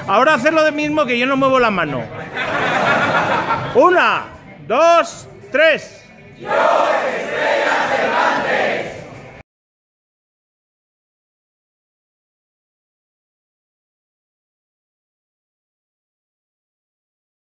Ahora haced lo mismo que yo no muevo la mano. 1, 2, 3.